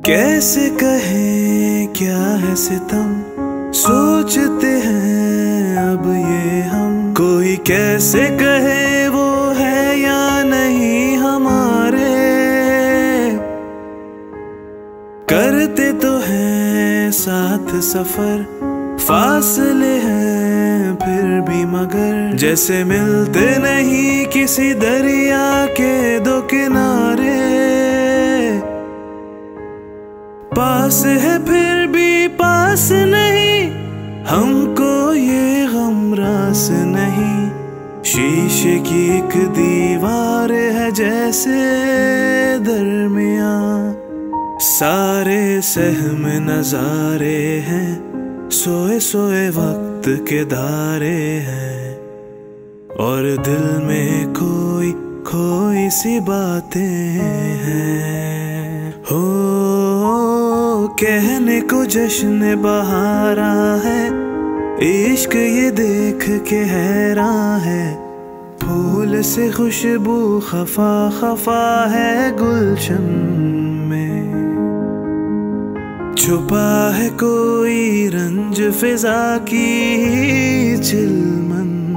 कैसे कहें क्या है सितम, सोचते हैं अब ये हम। कोई कैसे कहे वो है या नहीं हमारे। करते तो हैं साथ सफर, फासले हैं फिर भी मगर। जैसे मिलते नहीं किसी दरिया के दो किनारे। पास है फिर भी पास नहीं, हमको ये गम रास नहीं। शीशे की एक दीवार है जैसे दरमिया। सारे सहम नजारे हैं, सोए सोए वक्त के धारे हैं। और दिल में कोई खोई सी बातें हैं। हो कहने को जश्न बहारा है, इश्क ये देख के हैरान है। फूल से खुशबू खफा खफा है गुलशन में। छुपा है कोई रंज फिजा की चिलमन